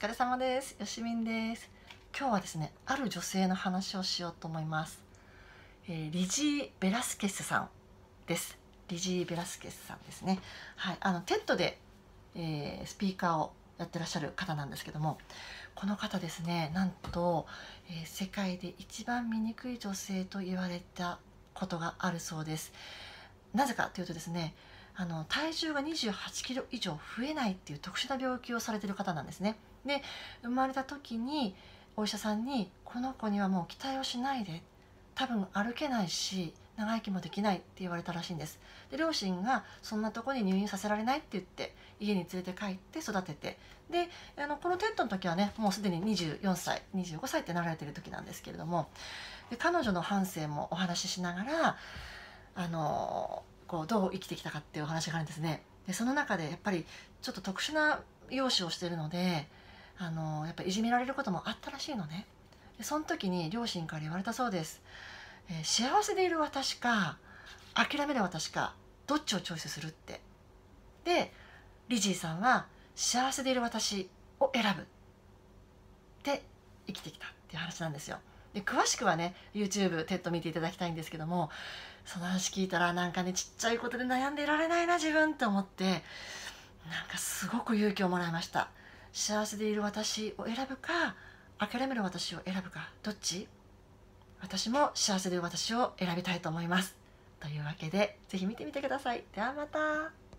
疲れ様です。よしみんです。今日はですね、ある女性の話をしようと思います。リジー・ベラスケスさんです。リジー・ベラスケスさんですね。はい、テッドで、スピーカーをやってらっしゃる方なんですけども、この方ですね、なんと、世界で一番醜い女性と言われたことがあるそうです。なぜかというとですね、体重が28キロ以上増えないっていう特殊な病気をされている方なんですね。で、生まれた時にお医者さんにこの子にはもう期待をしないで、多分歩けないし長生きもできないって言われたらしいんです。で、両親がそんなとこに入院させられないって言って家に連れて帰って育てて、でこのテッドの時はね、もうすでに24歳25歳ってなられてる時なんですけれども、で彼女の半生もお話ししながらどう生きてきたかっていうお話があるんですね。でその中でやっぱりちょっと特殊な容姿をしているのでやっぱりいじめられることもあったらしいのね。でその時に両親から言われたそうです。幸せでいる私か諦める私かどっちをチョイスするって。でリジーさんは幸せでいる私を選ぶって生きてきたっていう話なんですよ。で詳しくはね YouTube テッド見ていただきたいんですけども、その話聞いたらなんかね、ちっちゃいことで悩んでいられないな自分って思って、なんかすごく勇気をもらいました。幸せでいる私を選ぶか諦める私を選ぶか、どっち？私も幸せでいる私を選びたいと思います。というわけでぜひ見てみてください。ではまた。